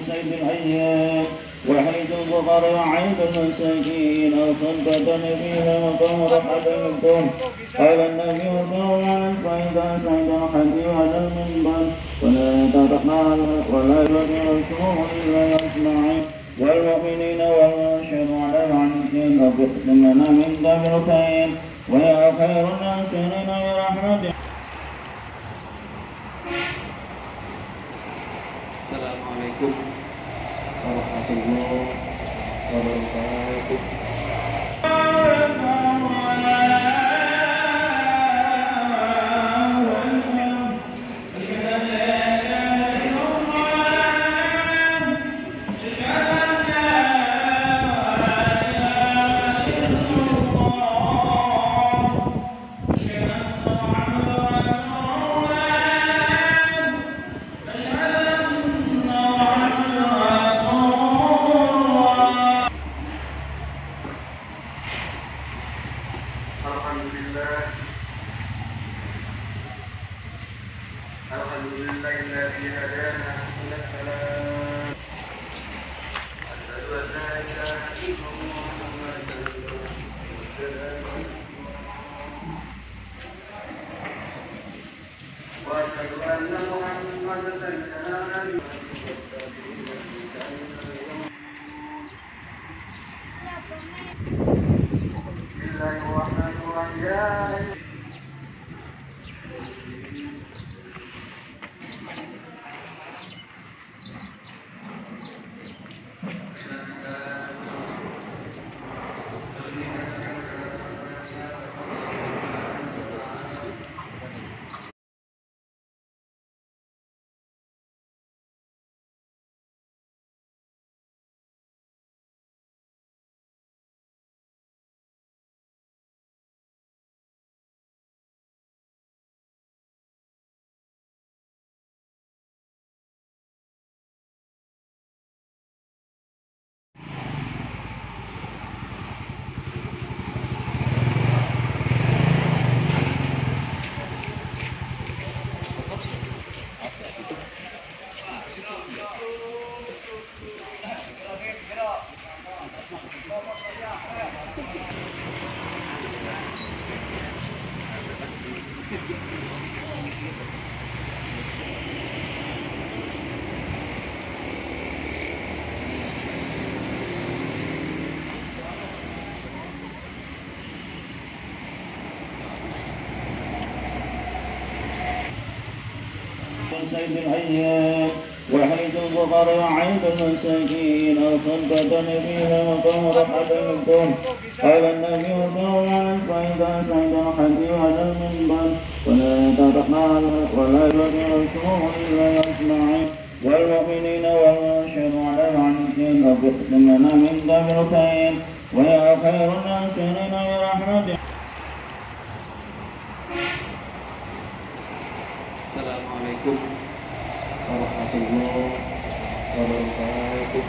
سيد الأيام وحيد الفقراء وعيد المساكين الخلقة فيها مقام رحمة منكم. قال النبي صلى الله عليه وسلم فإذا سعد الحديث على المنبر ولا تطمع ولا يدعي رسوله إلا يسمعين والمؤمنين والمؤمنين على عنهم وبختم لنا من ذنب الخير ويا خير الناس لنا برحمته. السلام عليكم ورحمة الله وبركاته. الحمد لله الذي هدانا إلى السلام. أشهد أن لا إله إلا الله وأشهد أن محمدا سيدنا نبي بسم الله الرحمن الرحيم. سيد الأيام وحيد الفقراء وعيد المساكين الخلقة فيها مقام رحمة منكم. قال النبي صلى الله عليه وسلم فإذا سعد الحديث على المنبر ولا تطمع ولا يدعي رسوله إلا يسمعين والمؤمنين والمؤمنين على عنهم وبختم لنا من ذنب الخير ويا خير الناس لنا برحمته. السلام عليكم ورحمة الله وبركاته.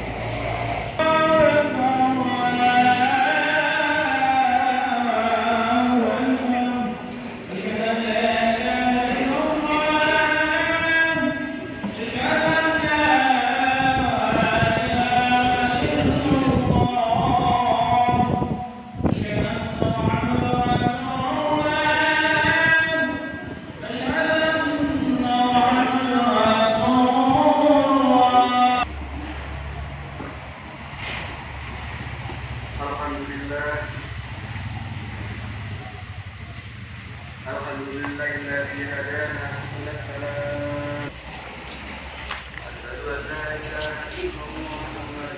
الحمد لله الذي هدانا إلى السلام. أشهد أن لا إله إلا الله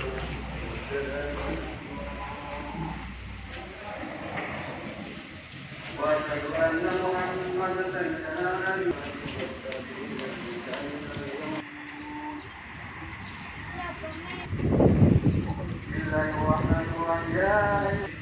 وأشهد أن محمدا سيدنا نبي. بسم الله الرحمن الرحيم.